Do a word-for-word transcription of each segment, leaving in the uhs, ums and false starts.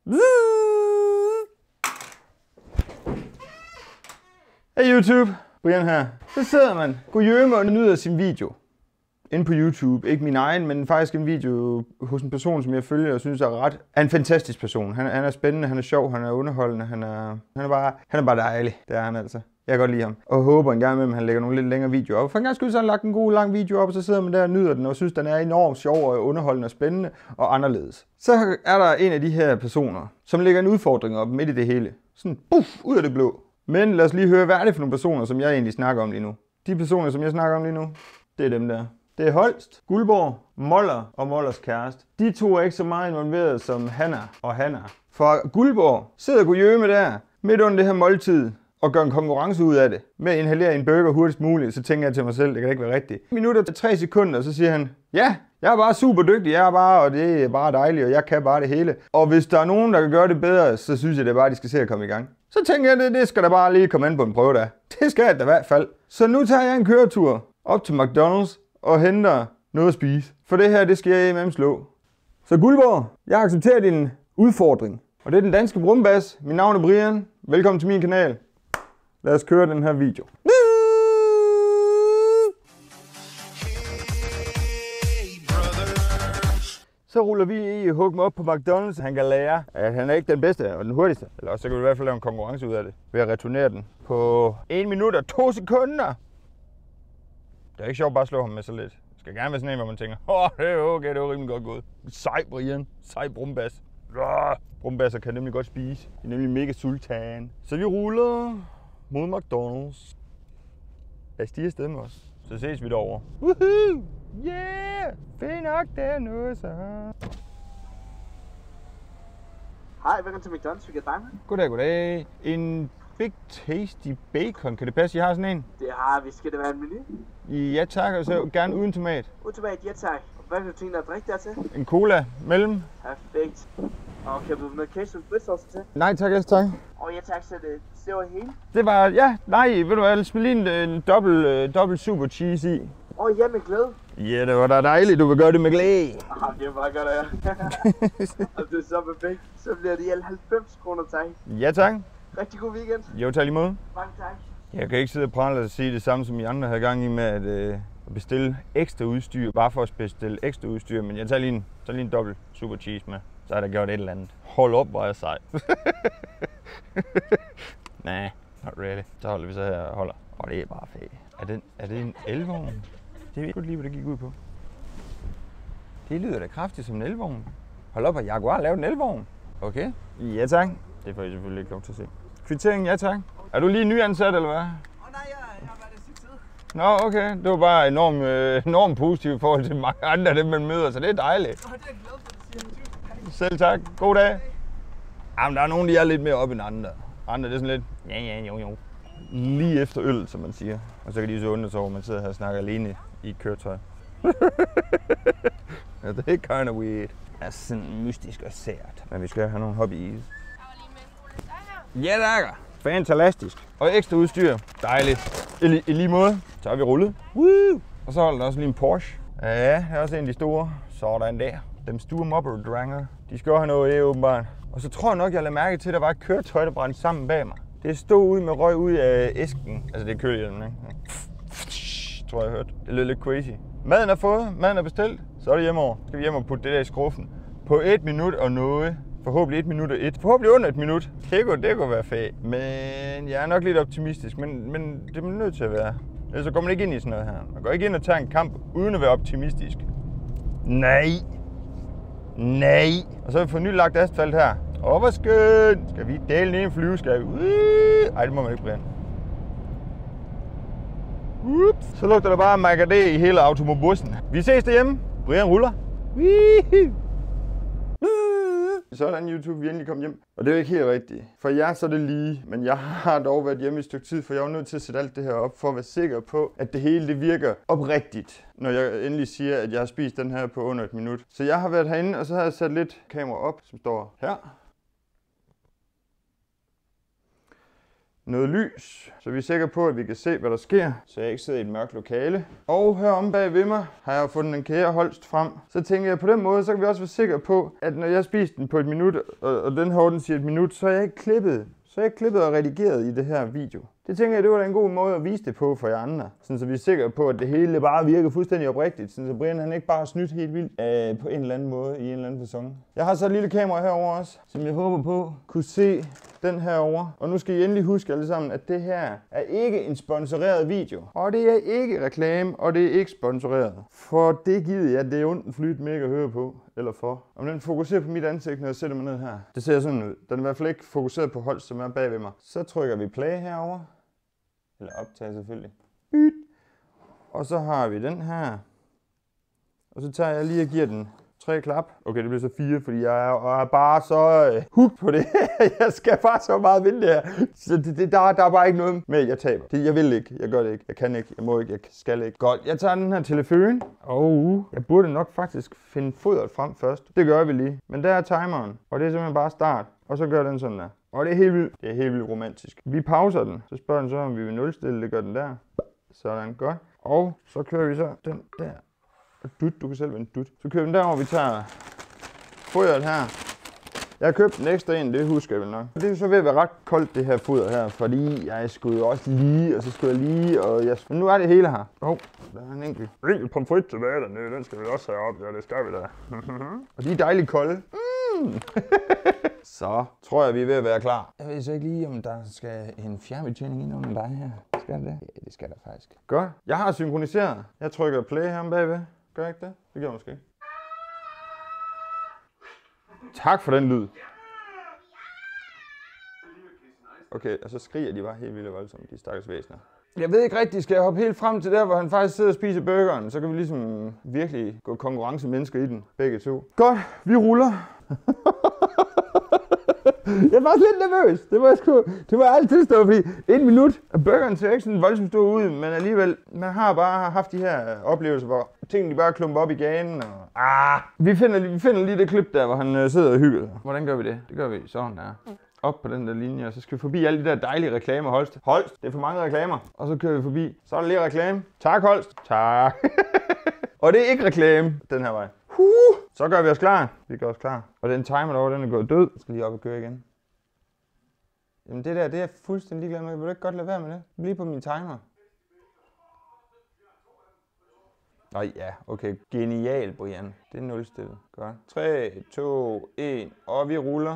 Hey YouTube, Brian her. Så sidder man godjømme og nyder sin video inde på YouTube. Ikke min egen, men faktisk en video hos en person, som jeg følger og synes er ret er en fantastisk person. Han, han er spændende, han er sjov, han er underholdende, han er, han er, bare, han er bare dejlig. Det er han altså. Jeg kan godt lide ham. Og håber en gang imellem, at han lægger nogle lidt længere videoer op. For en gang skyld så har han lagt en god lang video op, og så sidder man der og nyder den, og synes, den er enormt sjov og underholdende og spændende og anderledes. Så er der en af de her personer, som lægger en udfordring op midt i det hele. Sådan, puff, ud af det blå. Men lad os lige høre, hvad er det for nogle personer, som jeg egentlig snakker om lige nu. De personer, som jeg snakker om lige nu, det er dem der. Det er Holst, Guldborg, Moller og Mollers kæreste. De to er ikke så meget involveret som Hanna og Hanna. For Guldborg sidder godjømme der midt under det her måltid og gør en konkurrence ud af det. Med at inhalere en burger hurtigst muligt, så tænker jeg til mig selv, det kan ikke være rigtigt. Minutter til tre sekunder, så siger han, ja, jeg er bare super dygtig, jeg er bare, og det er bare dejligt, og jeg kan bare det hele. Og hvis der er nogen, der kan gøre det bedre, så synes jeg det er bare, at de skal se at komme i gang. Så tænker jeg, det, det skal der bare lige komme ind på en prøve der. Det skal jeg da i hvert fald. Så nu tager jeg en køretur op til McDonald's og henter noget at spise. For det her, det skal jeg imellem slå. Så Guldborg, jeg accepterer din udfordring. Og det er den danske brumbas. Mit navn er Brian. Velkommen til min kanal. Lad os køre den her video. Så ruller vi i hugge mig op på McDonald's. Han kan lære, at han er ikke den bedste og den hurtigste. Eller også så kan vi i hvert fald lave en konkurrence ud af det. Ved at returnere den på en minut og to sekunder. Det er ikke sjovt bare at slå ham med så lidt. Det skal gerne være sådan en, hvor man tænker, åh, det er okay, det var rimelig godt gået. Sej Brian, sej brumbas. Brumbasser kan nemlig godt spise. De er nemlig mega sultan. Så vi ruller mod McDonald's. Jeg stiger afsted med os. Så ses vi derovre. Woohoo! Yeah! Fedt nok, det er noget så. Hej, velkommen til McDonald's. Vi kan dig med. Goddag, goddag. En Big Tasty Bacon. Kan det passe, I har sådan en? Det har vi. Skal det være en menu? Ja tak, og så gerne uden tomat. Uden tomat, ja tak. Og hvad vil du tænke dig at drikke dertil? En cola mellem. Perfekt. Og kan du med ketchup og brystauce til? Nej tak, yes tak. Og ja tak, så det, det var hele. Det var, ja, nej, ved du hvad, smid lige en, en dobbelt, uh, dobbelt super cheese i. Åh oh, ja, med glæde. Ja, yeah, det var da dejligt, du vil gøre det med glæde. Ah, det er bare godt, ja. Og det er så perfekt. Så bliver det i alt halvfems kroner, tak. Ja tak. Rigtig god weekend. Jo, tak lige måde. Mange tak. Jeg kan ikke sidde og prale og sige det samme, som I andre havde gang i med at øh, bestille ekstra udstyr. Bare for at bestille ekstra udstyr, men jeg tager lige en, tager lige en dobbelt super cheese med. Så har der gjort et eller andet. Hold op, hvor jeg sej. Nej, not really. Så holder vi så her og holder. Og det er bare fedt. Er det, er det en elvogn? Det ved jeg ikke lige, hvad det gik ud på. Det lyder da kraftigt som en elvogn. Hold op, at Jaguar lavede en elvogn. Okay. Ja tak. Det får I selvfølgelig ikke lov til at se. Kvittering, ja tak. Er du lige nyansat, eller hvad? Åh oh, nej, jeg, jeg har været i tid. Nå, okay. Det var bare enormt, øh, enormt positivt i forhold til mange andre af dem, man møder, så det er dejligt. Åh, oh, det er jeg glad for, at du siger. Selv tak. God dag. Jamen, der er nogen, der er lidt mere op end andre. Andre, det er sådan lidt, ja, ja, jo, jo. Lige efter øl, som man siger. Og så kan de så undre sig over, at man sidder her og snakker alene i et køretøj. Ja, det er kind of weird. Det er sådan mystisk og sært. Men vi skal have nogle hobbys. Ja, takker. Fantastisk. Og ekstra udstyr. Dejligt. I, I lige måde. Så har vi rullet. Woo! Og så holder der også lige en Porsche. Ja, det er også en af de store. Sådan der. Dem store mopper-dranger. De skal også have noget af åbenbart. Og så tror jeg nok, jeg lader mærke til, at der var et køretøj, der brændte sammen bag mig. Det stod ud med røg ud af æsken. Altså det er kølehjelmen, ikke? Tror jeg, jeg hørte. Det lød lidt crazy. Maden er fået. Maden er bestilt. Så er det hjemover. Så skal vi hjem og putte det der i skruffen. På et minut og noget. Forhåbentlig et minut og et. Forhåbentlig under et minut. Det kunne, det kunne være fedt. Men jeg er nok lidt optimistisk. Men, men det er man nødt til at være. Ellers så går man ikke ind i sådan noget her. Man går ikke ind og tager en kamp uden at være optimistisk. Nej. Nej. Og så har vi fået nylagt asfalt her. Åh, hvor skønt. Skal vi dele ned i en flyveskab? Ej, det må man ikke brænde. Ups. Så lugter der bare makadé i hele automobussen. Vi ses derhjemme. Brian ruller. Wee! Sådan YouTube, vi endelig kom hjem. Og det er jo ikke helt rigtigt. For jer så er det lige, men jeg har dog været hjemme i et stykke tid, for jeg var nødt til at sætte alt det her op, for at være sikker på, at det hele det virker oprigtigt, når jeg endelig siger, at jeg har spist den her på under et minut. Så jeg har været herinde, og så har jeg sat lidt kamera op, som står her. noget lys, så vi er sikre på, at vi kan se, hvad der sker, så jeg ikke sidder i et mørkt lokale. Og heromme bag ved mig har jeg fundet en kære Holst frem. Så tænker jeg, på den måde, så kan vi også være sikre på, at når jeg spiser den på et minut, og, og den her den siger et minut, så er jeg ikke klippet. Så er jeg klippet og redigeret i det her video. Det tænker jeg, det var da en god måde at vise det på for jer andre. Sådan, så vi er sikre på, at det hele bare virker fuldstændig oprigtigt. Sådan, så Brian han ikke bare har snydt helt vildt øh, på en eller anden måde i en eller anden facon. Jeg har så et lille kamera herover også, som jeg håber på kunne se den herover. Og nu skal I endelig huske alle sammen, at det her er ikke en sponsoreret video. Og det er ikke reklame, og det er ikke sponsoreret. For det gider jeg, det er ondt flyt mega at høre på. Eller for. Om den fokuserer på mit ansigt, når jeg sætter mig ned her. Det ser sådan ud. Den er i hvert fald ikke fokuseret på Holst, som er bag ved mig. Så trykker vi play herover. Eller optage selvfølgelig. Byt. Og så har vi den her. Og så tager jeg lige og giver den tre klap. Okay, det bliver så fire, fordi jeg er, er bare så øh, hooked på det. Jeg skal bare så meget vinde det her. Så det, det, der, der er bare ikke noget med, at jeg taber. Det, jeg vil ikke, jeg gør det ikke, jeg kan ikke, jeg må ikke, jeg skal ikke. Godt, jeg tager den her telefon. Og jeg burde nok faktisk finde fodret frem først. Det gør vi lige. Men der er timeren, og det er simpelthen bare start. Og så gør den sådan der. Og det er helt vildt. Det er helt vildt romantisk. Vi pauser den. Så spørger den så, om vi vil nulstille. Det gør den der. Sådan, godt. Og så kører vi så den der. Og dut, du kan selv vende dut. Så kører vi den der, hvor vi tager fodret her. Jeg har købt en ekstra en, det husker jeg vel nok. Det er så ved at være ret koldt, det her foder her, fordi jeg skulle jo også lige, og så skulle jeg lige, og jeg... Men nu er det hele her. Åh, oh, der er en enkelt. Enkelt pomfrit tilbage dernede, den skal vi også have op. Ja, det skal vi da. Og de er dejligt kolde. Mm. Så tror jeg, vi er ved at være klar. Jeg ved så ikke lige, om der skal en fjernbetjening ind under dig her. Skal det? Ja, det skal der faktisk. Godt. Jeg har synkroniseret. Jeg trykker play her bagved. Gør jeg ikke det? Det gør jeg måske ikke. Tak for den lyd. Okay, og så skriger de bare helt vildt voldsomt, de stakkels væsener. Jeg ved ikke rigtigt, skal jeg hoppe helt frem til der, hvor han faktisk sidder og spiser burgeren? Så kan vi ligesom virkelig gå konkurrencemennesker i den, begge to. Godt, vi ruller. Jeg var lidt nervøs. Det var, sgu, det var altid stå, fordi et minut af burgeren ser ikke sådan voldsomt stor ud, men alligevel, man har bare haft de her oplevelser, hvor tingene de bare klumper op i ganen. Og, ah, vi, finder, vi finder lige det klip der, hvor han uh, sidder og hygger. Hvordan gør vi det? Det gør vi sådan der. Op på den der linje, og så skal vi forbi alle de der dejlige reklamer. Holst. Holst, det er for mange reklamer. Og så kører vi forbi. Så er der lige reklame. Tak, Holst. Tak. Og det er ikke reklame den her vej. Uh, så gør vi os klar. Vi gør os klar. Og den timer derovre, den er gået død. Jeg skal lige op og køre igen. Jamen det der, det er jeg fuldstændig ligeglad med. Vil du ikke godt lade være med det? Bliv på min timer. Nå ja, okay. Genial, Brian. Det er nulstillet. Godt. tre, to, et, og vi ruller.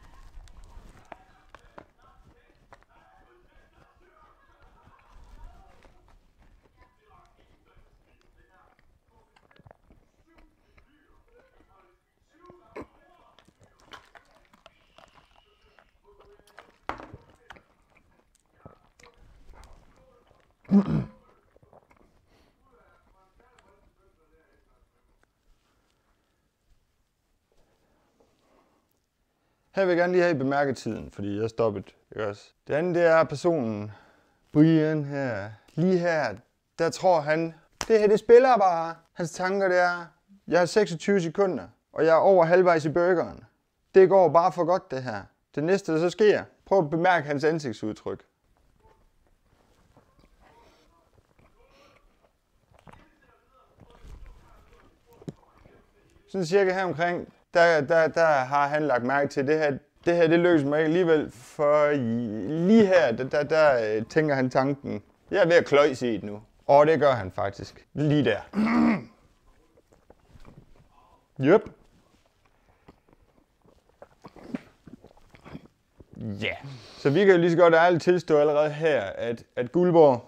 Her vil jeg gerne lige have i bemærketiden, fordi jeg stoppet. Ikke også? Det andet det er personen, Brian her. Lige her, der tror han, det her det spiller bare. Hans tanker det er, jeg har seksogtyve sekunder, og jeg er over halvvejs i burgeren. Det går bare for godt det her. Det næste der så sker, prøv at bemærke hans ansigtsudtryk. Sådan cirka her omkring, der, der, der har han lagt mærke til, det her, det her det lykkes mig alligevel, for lige her, der, der, der tænker han tanken, jeg er ved at kløjse i det nu. Og det gør han faktisk, lige der. Jøp. Ja. Yeah. Så vi kan jo lige så godt ærligt tilstå allerede her, at, at Guldborg,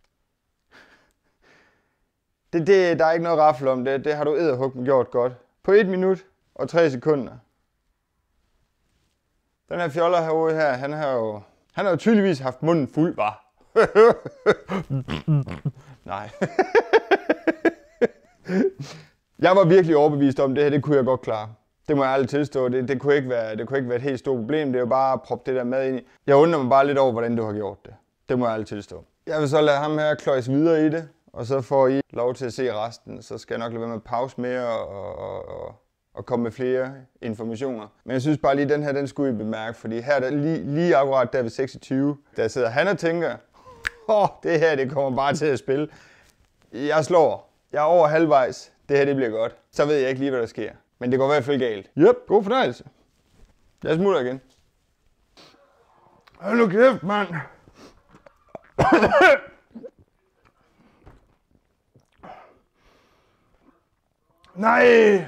det, det, der er ikke noget raffel om det, det har du edderhuggen gjort godt. På et minut og tre sekunder. Den her fjoller herude her, han har jo, han har jo tydeligvis haft munden fuld, var. Nej. Jeg var virkelig overbevist om det her, det kunne jeg godt klare. Det må jeg aldrig tilstå, det, det, kunne ikke være, det kunne ikke være et helt stort problem, det er jo bare at proppe det der mad ind i. Jeg undrer mig bare lidt over, hvordan du har gjort det. Det må jeg aldrig tilstå. Jeg vil så lade ham her kløjse videre i det. Og så får I lov til at se resten, så skal jeg nok lade være med at pause mere og, og, og, at komme med flere informationer. Men jeg synes bare lige, den her, den skulle I bemærke, fordi her der, lige, lige akkurat der ved seksogtyve, der sidder han og tænker, åh, oh, det her, det kommer bare til at spille. Jeg slår. Jeg er over halvvejs. Det her, det bliver godt. Så ved jeg ikke lige, hvad der sker. Men det går i hvert fald galt. Yep, god fornøjelse. Jeg smutter igen. Hold nu kæft, mand. Nej.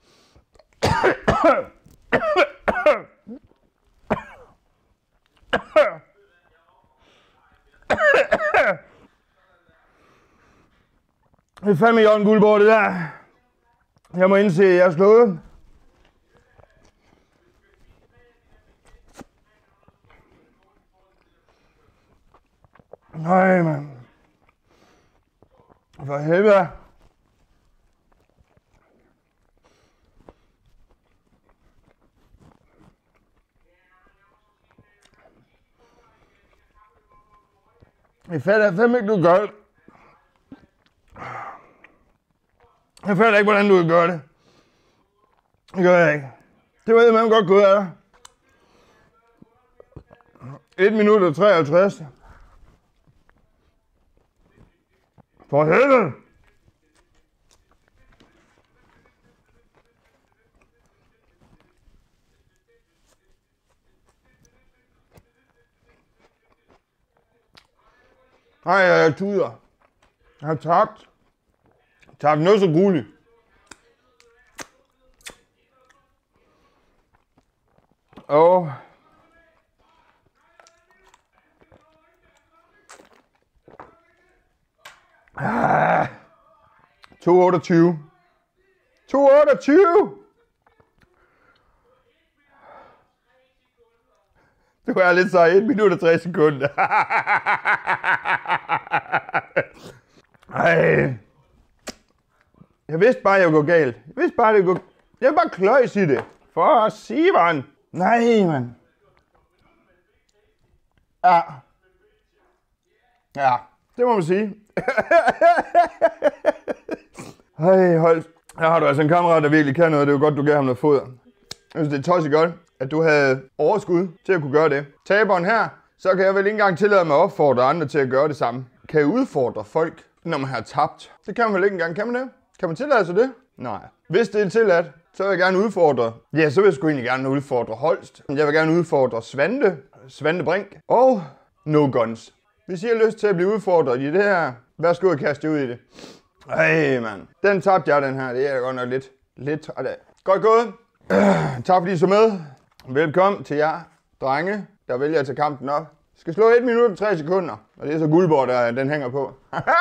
Det er fandme Jørgen Guldborg, det der. Jeg må indse, at jeg er slået. Nej, mand. For helvede. Jeg fatter fandme ikke, du gør det. Jeg fatter ikke, hvordan du vil gøre det. Det gør jeg ikke. Det var man godt gået af dig. et minut og treoghalvtreds. For helvede! Nej, jeg tuder. Jeg har tabt. Tabt noget så grueligt. Og ah. to otteogtyve. to otteogtyve. Du er lidt så et minut og tre sekunder. Ej. Jeg vidste bare, at jeg ville gå galt. Jeg vidste bare, at det ville gå... Jeg vil bare kløjs i det. For at sige, man. Nej, mand. Ja. Ja, det må man sige. Hej, hold. Her har du altså en kammerat, der virkelig kan noget. Det er jo godt, du gav ham noget foder. Jeg synes, det er tosset godt, at du havde overskud til at kunne gøre det. Taberen her, så kan jeg vel ikke engang tillade mig at opfordre andre til at gøre det samme. Kan jeg udfordre folk, når man har tabt? Det kan man vel ikke engang, kan man det? Kan man tillade sig det? Nej. Hvis det er tilladt, så vil jeg gerne udfordre. Ja, så vil jeg sgu egentlig gerne udfordre Holst. Jeg vil gerne udfordre Svante, Svante Brink og No Guns. Hvis I har lyst til at blive udfordret i det her, værsgo at kaste ud i det. Ej, mand. Den tabte jeg, den her. Det er jeg godt nok lidt, lidt træt af. Godt gået. Øh, tak fordi I så med. Velkommen til jer, drenge, der vælger at tage kampen op. Jeg skal slå et minut og tre sekunder. Og det er så Guldborg, der den hænger på.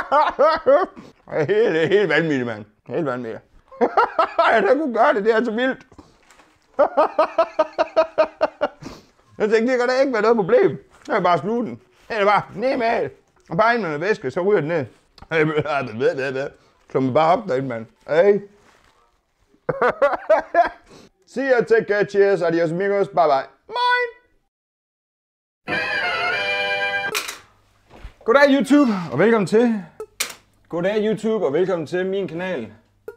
Det er helt vanvittigt, mand. Helt vanvittigt. Jeg der kunne gøre det, det er så vildt. Jeg tænkte, det kan da ikke være noget problem. Jeg kan bare sluge den. Det er bare ned med det. Og bare ind med noget væske, så ryger den ned. Slå mig bare op derinde, mand. Hey. See you, take care, cheers, adios amigos, bye bye. Moin! Goddag YouTube, og velkommen til. Goddag YouTube, og velkommen til min kanal.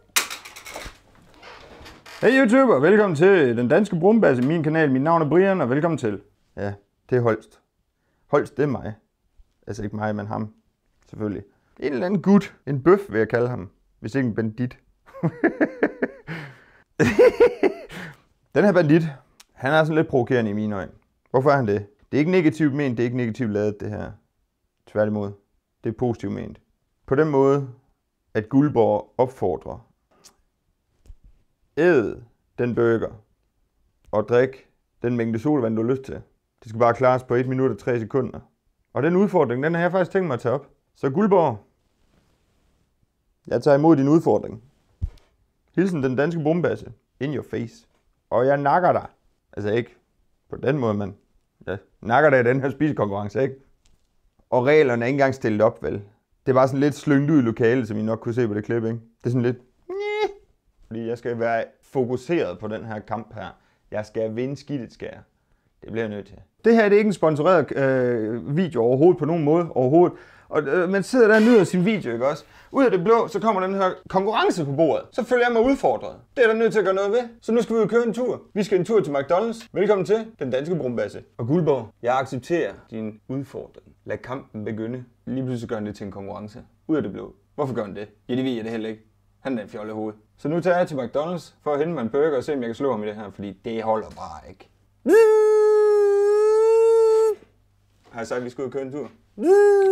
Hey YouTube, og velkommen til den danske brumbasse, min kanal. Mit navn er Brian, og velkommen til. Ja, det er Holst. Holst, det er mig. Altså ikke mig, men ham. Selvfølgelig. En eller anden gut. En bøf, vil jeg kalde ham. Hvis ikke en bandit. Den her bandit, han er sådan lidt provokerende i mine øjne. Hvorfor er han det? Det er ikke negativt ment, det er ikke negativt lavet, det her. Tværtimod. Det er positivt ment. På den måde, at Guldborg opfordrer. Æd den burger. Og drik den mængde sodavand, du har lyst til. Det skal bare klares på et minut og tre sekunder. Og den udfordring, den har jeg faktisk tænkt mig at tage op. Så Guldborg, jeg tager imod din udfordring. Hilsen den danske brumbasse. In your face. Og jeg nakker dig. Altså ikke på den måde, men jeg nakker dig i den her spisekonkurrence, ikke? Og reglerne er ikke engang stillet op, vel? Det var sådan lidt slyngt ud i lokalet, som I nok kunne se på det klip, ikke? Det er sådan lidt... Fordi jeg skal være fokuseret på den her kamp her. Jeg skal vinde skidtet, skal jeg. Det bliver jeg nødt til. Det her det er ikke en sponsoreret øh, video overhovedet på nogen måde overhovedet. Og øh, man sidder der og nyder sin video, ikke også? Ud af det blå, så kommer den her konkurrence på bordet. Så føler jeg mig udfordret. Det er der nødt til at gøre noget ved. Så nu skal vi jo køre en tur. Vi skal en tur til McDonald's. Velkommen til Den Danske Brumbasse. Og Guldborg, jeg accepterer din udfordring. Lad kampen begynde. Lige pludselig gør han det til en konkurrence. Ud af det blå. Hvorfor gør han det? Ja, det ved jeg det heller ikke. Han er en fjolle hoved. Så nu tager jeg til McDonald's for at hente mig en burger og se, om jeg kan slå ham i det her, fordi det holder bare ikke. Har jeg sagt, at vi skal ud og køre en tur?